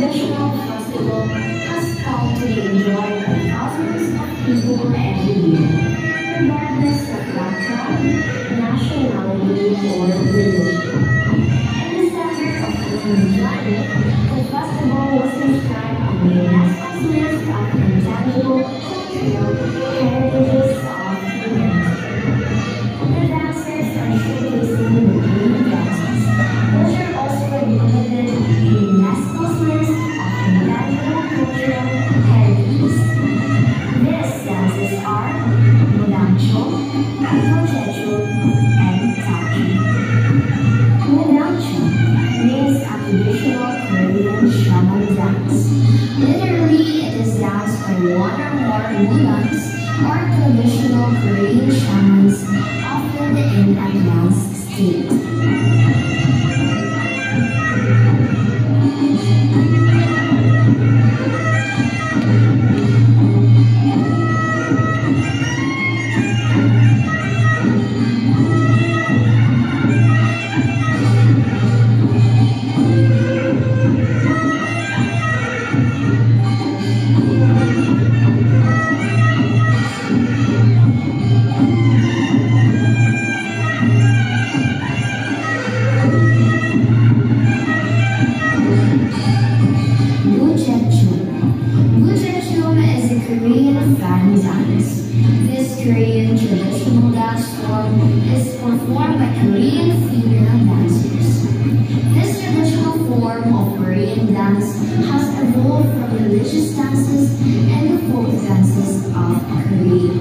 traditional festival has come to be enjoyed by thousands of people every year, regardless of background, nationality, or religion. In December of 2020, the festival was inscribed on the UNESCO's list of intangible cultural heritages of humanity. The dancers are showcasing the green dances, which are also included in UNESCO's list of intangible cultural heritages. These dances are Modancho, Mojecho, and Taki. Modancho means a traditional Korean shaman dance. Literally, it is danced by one or more Mudans or traditional Korean shamans, often in advanced state. This Korean traditional dance form is performed by Korean female dancers. This traditional form of Korean dance has evolved from religious dances and the folk dances of Korea.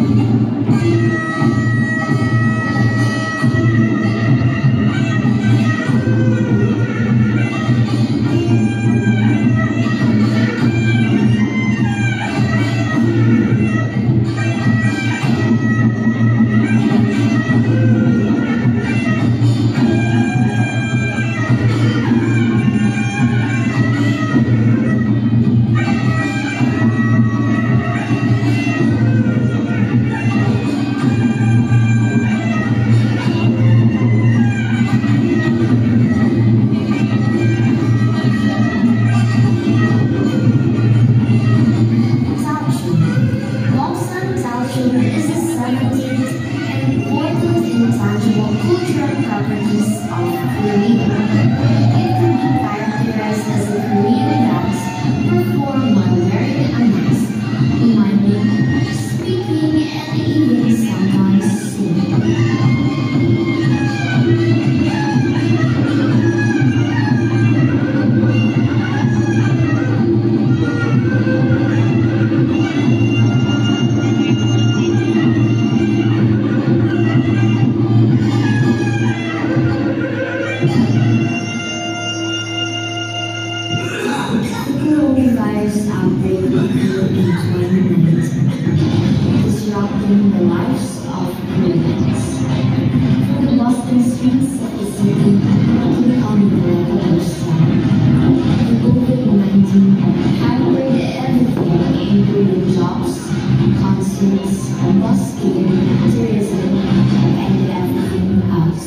Coronavirus outbreak occurred in 2019, disrupting the lives of Koreans. From the Boston streets of the city to the Commonwealth of town, the COVID-19 hampered everything, including jobs, concerts, busking, tourism, and everything else.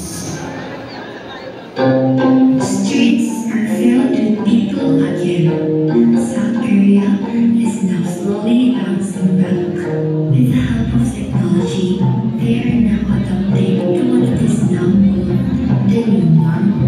Streets are filled with people again. South Korea is now slowly bouncing back. With the help of technology, they are now adapting to what is now called the new normal.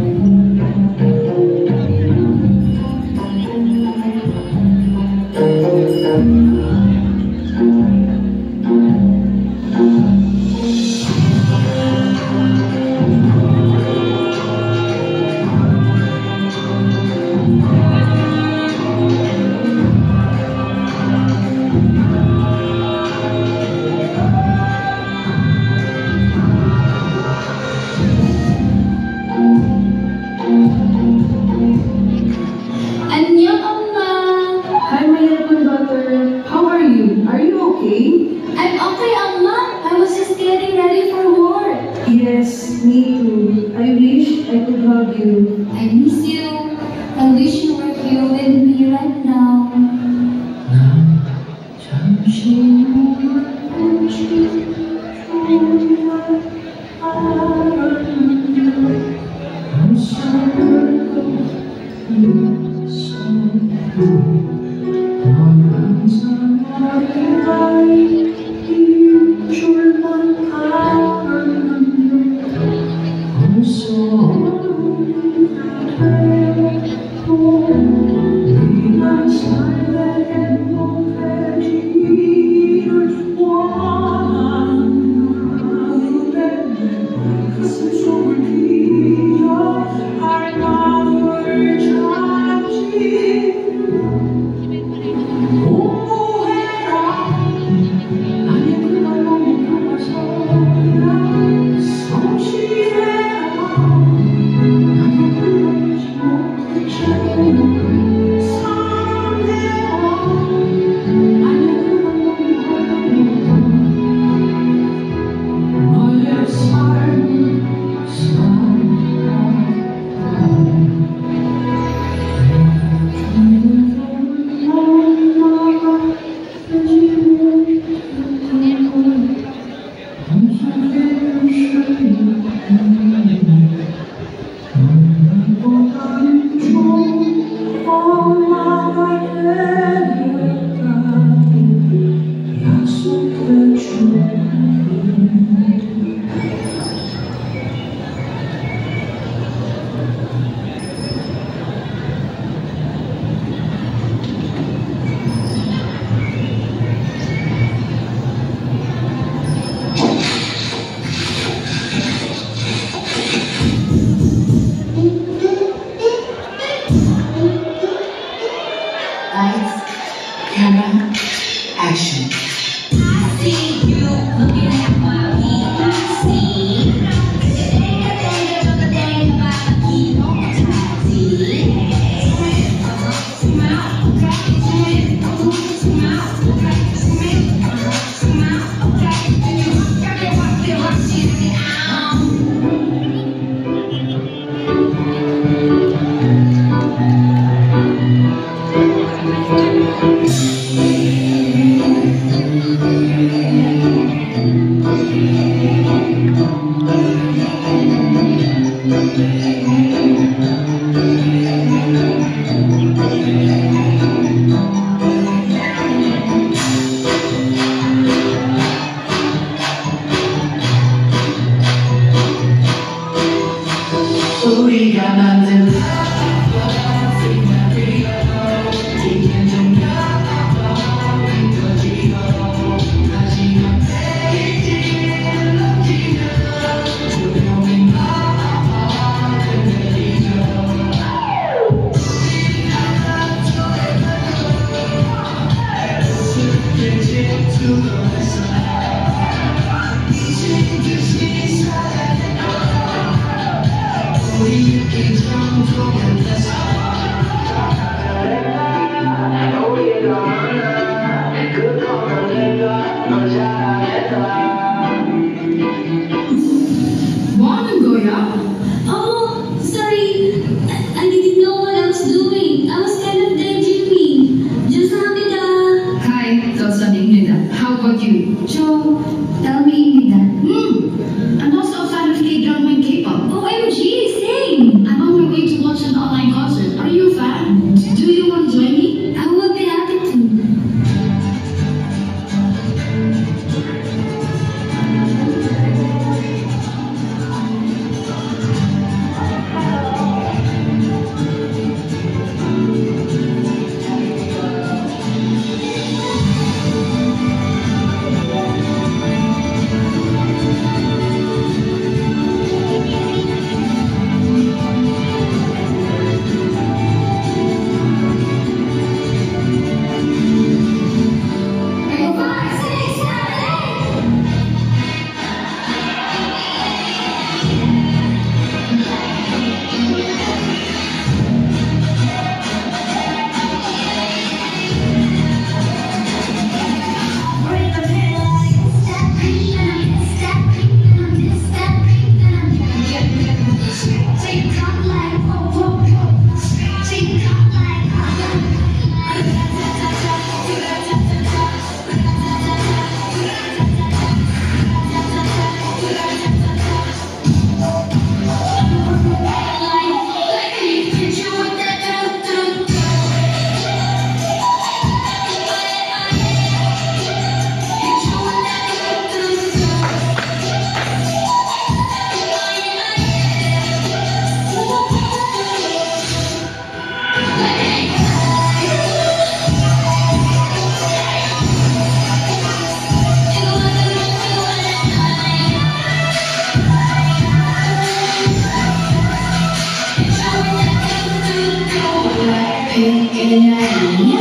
Yes, me too. I wish I could hug you. I miss you. I wish you were here with me right now. I'm sorry. Lights, camera, action. I see you looking at my PIC. 우리가 만든 Oh, sorry. I didn't know what I was doing. I was kind of daydreaming. Just Hamida. Hi, Dosa Ningida. How about you?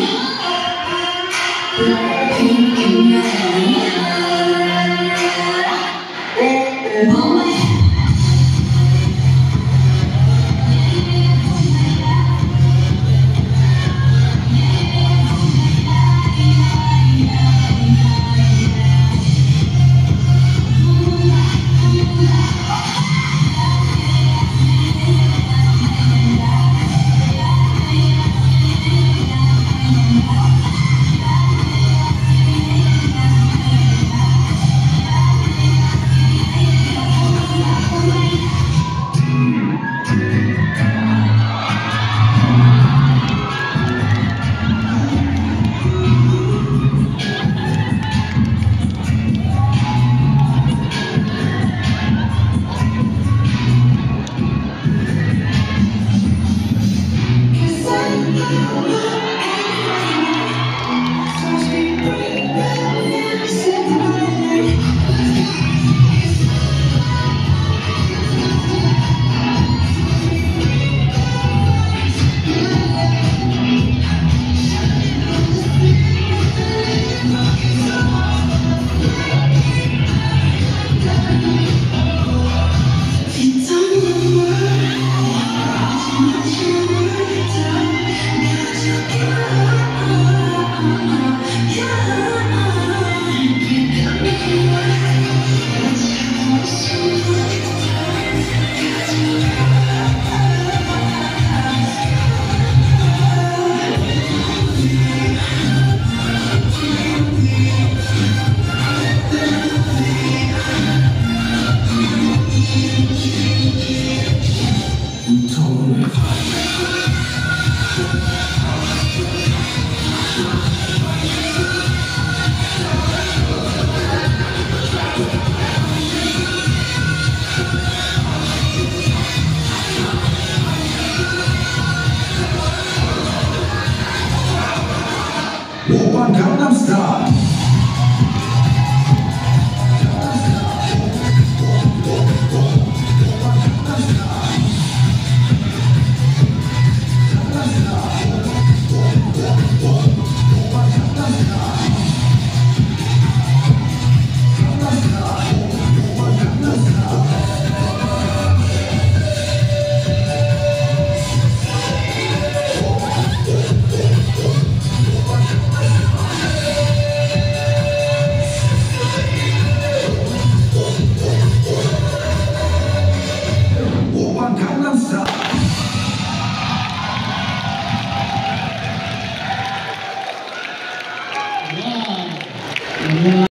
我观看